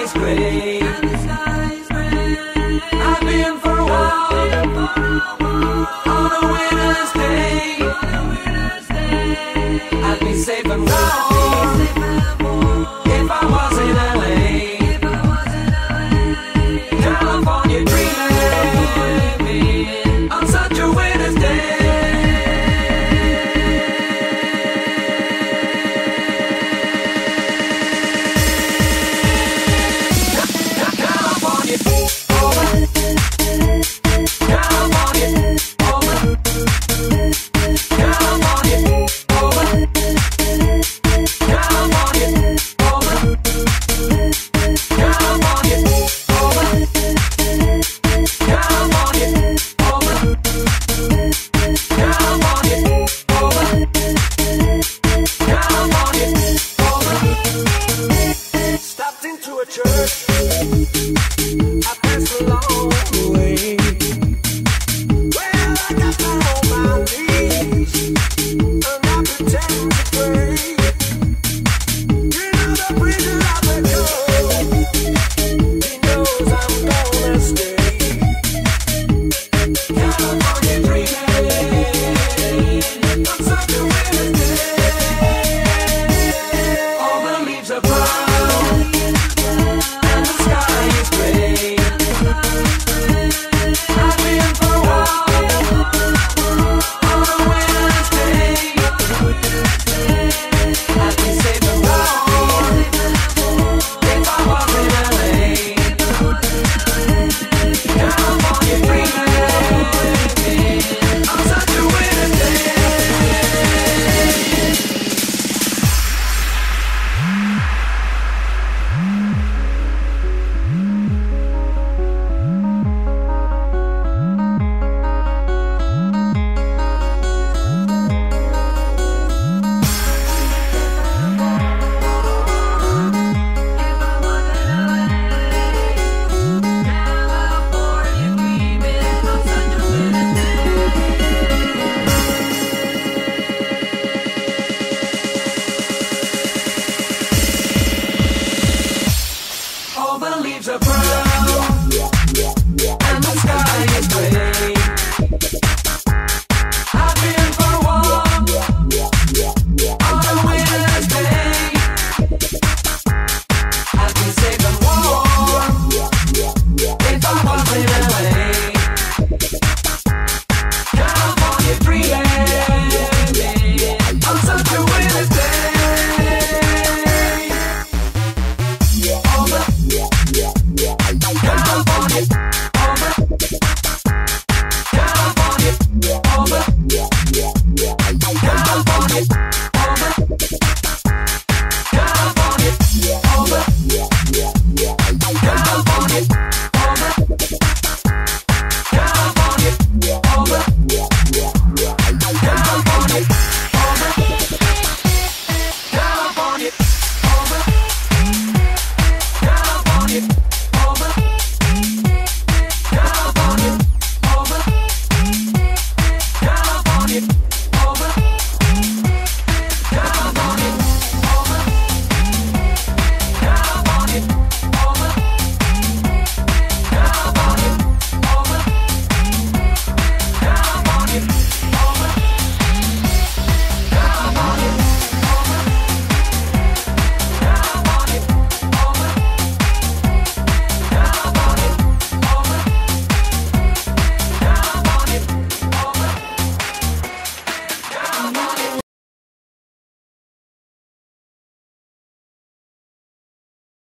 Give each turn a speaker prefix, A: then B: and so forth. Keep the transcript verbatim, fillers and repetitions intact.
A: is gray. I've been for a while on a winter's day. I'd be safe and warm if I was in L A. California dreaming on such a winter's day.
B: To a church, I passed along the way. Well, I got down on my knees and I pretend to pray. You know the preacher out there goes, he knows I'm gonna stay. California dreaming on such a winter's day. All the leaves are brown.
A: All the leaves are brown.